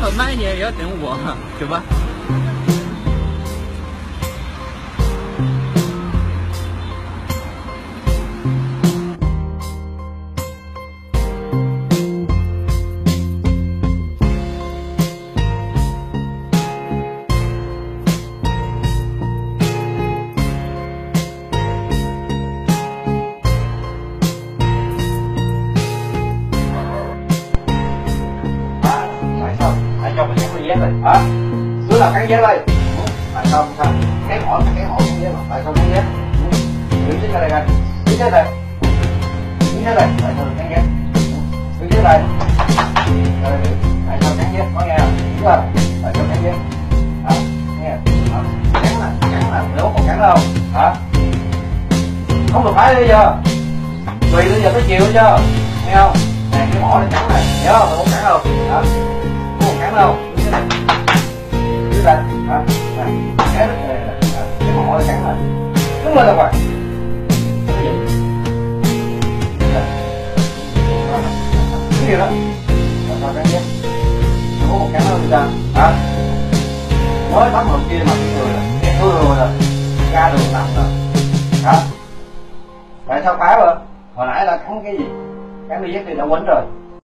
很慢一点也要等我，对吧？ cho mình cắn dép rồi hả? Cứ là cắn dép đây. Tại sao cái mỏ cắn dép mà tại sao cắn dép? Đứng chết ra đây coi, đứng chết đây, đứng chết đây, tại sao cắn dép? Đứng chết đây, tại sao cắn dép? Có nghe không? Đứng lên, tại sao cắn dép? Hả? Nghe? Cắn là, nếu còn cắn đâu? Hả? Không được phải bây giờ. Tùy bây giờ tới chiều chưa? Nghe không? Nè cái mỏ này cắn này, nhớ không? Mày không cắn đâu? Hả? Không cắn đâu, đứng đây, đứng đây, hả? Cái mỏ này cắn này, đứng lên đâu rồi? Cái gì đó, sao cắn dép? Không có một cắn đâu bây giờ, hả? Mới tắm hôm kia mà cái người là em hư rồi rồi, ra đường nằm rồi, hả? Tại sao phá rồi? Hồi nãy là cắn cái gì? Cắn đi dép thì đã quấn rồi.